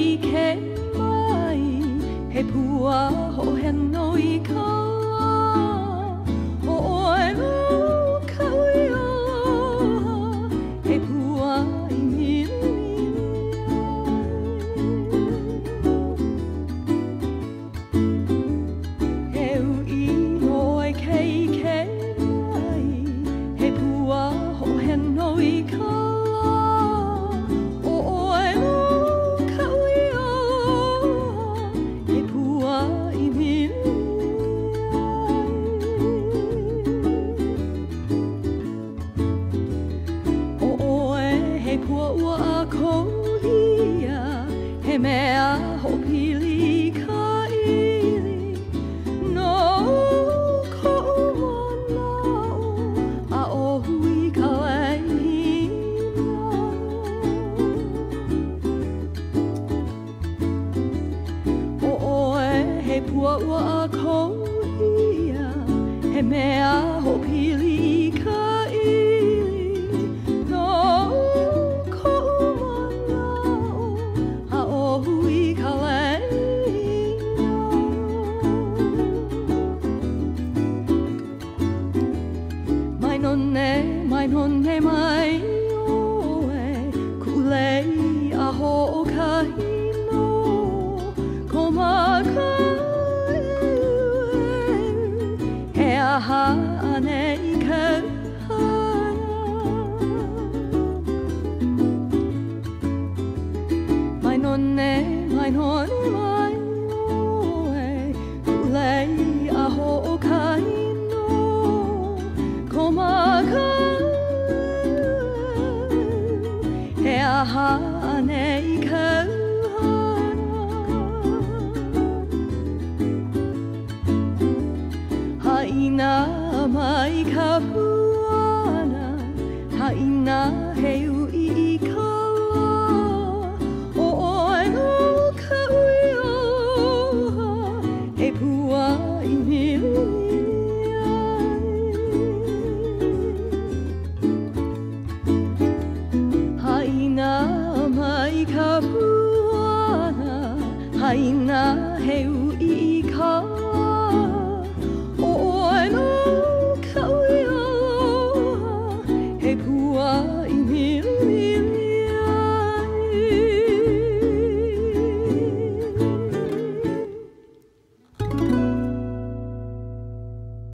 ke mai he pua ho he noi ka o oe no kauia he pua I mili he ui noi kei ke mai he pua ho he noi ka he mea hopili ka ili no ko manao a o hui ka leina o oe he pua ua a kohia he mea hopili ka mai nonne mai oe kulei a ho'okahino ko makai he aha ane I kauhana mai nonne mai oe kulei a ho'okahino ko makai he aha ane I kauhana haina mai ka puana haina he ui I kaua o oe no ka ui oha he pua I mili